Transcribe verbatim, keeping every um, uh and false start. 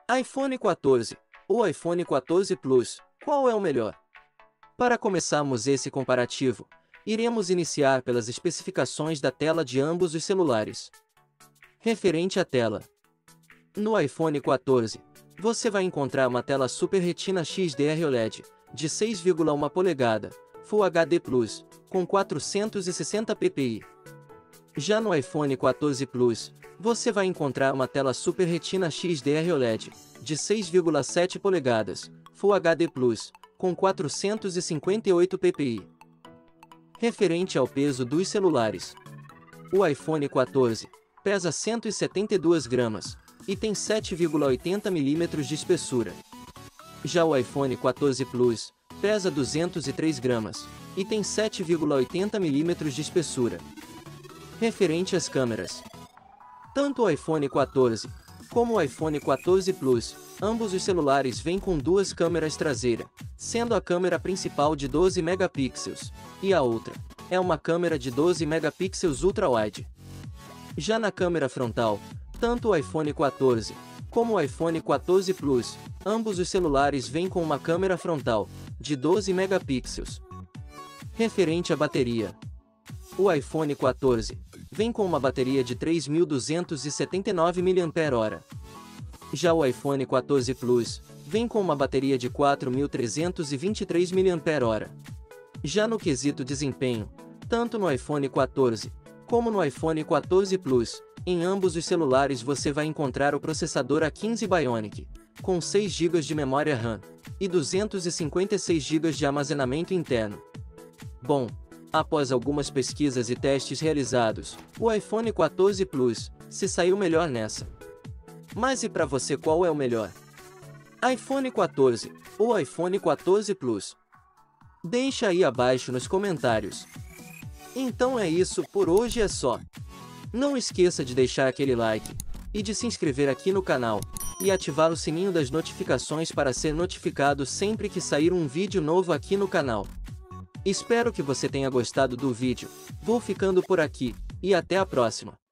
iPhone quatorze ou iPhone quatorze Plus, qual é o melhor? Para começarmos esse comparativo, iremos iniciar pelas especificações da tela de ambos os celulares. Referente à tela. No iPhone quatorze, você vai encontrar uma tela Super Retina X D R OLED, de seis vírgula um polegada, Full H D Plus, com quatrocentos e sessenta ppi. Já no iPhone quatorze Plus, você vai encontrar uma tela Super Retina X D R OLED, de seis vírgula sete polegadas, Full H D Plus, com quatrocentos e cinquenta e oito ppi. Referente ao peso dos celulares. O iPhone quatorze pesa cento e setenta e dois gramas e tem sete vírgula oitenta milímetros de espessura. Já o iPhone quatorze Plus pesa duzentos e três gramas e tem sete vírgula oitenta milímetros de espessura. Referente às câmeras. Tanto o iPhone quatorze como o iPhone quatorze Plus, ambos os celulares vêm com duas câmeras traseiras, sendo a câmera principal de doze megapixels, e a outra é uma câmera de doze megapixels ultra-wide. Já na câmera frontal, tanto o iPhone quatorze como o iPhone quatorze Plus, ambos os celulares vêm com uma câmera frontal de doze megapixels. Referente à bateria. O iPhone quatorze vem com uma bateria de três mil duzentos e setenta e nove miliampères-hora. Já o iPhone quatorze Plus vem com uma bateria de quatro mil trezentos e vinte e três miliampères-hora. Já no quesito desempenho, tanto no iPhone quatorze como no iPhone quatorze Plus, em ambos os celulares você vai encontrar o processador A quinze Bionic, com seis gigas de memória RAM e duzentos e cinquenta e seis gigas de armazenamento interno. Bom, após algumas pesquisas e testes realizados, o iPhone quatorze Plus se saiu melhor nessa. Mas e para você, qual é o melhor? iPhone quatorze ou iPhone quatorze Plus? Deixa aí abaixo nos comentários. Então é isso, por hoje é só. Não esqueça de deixar aquele like e de se inscrever aqui no canal e ativar o sininho das notificações para ser notificado sempre que sair um vídeo novo aqui no canal. Espero que você tenha gostado do vídeo. Vou ficando por aqui, e até a próxima.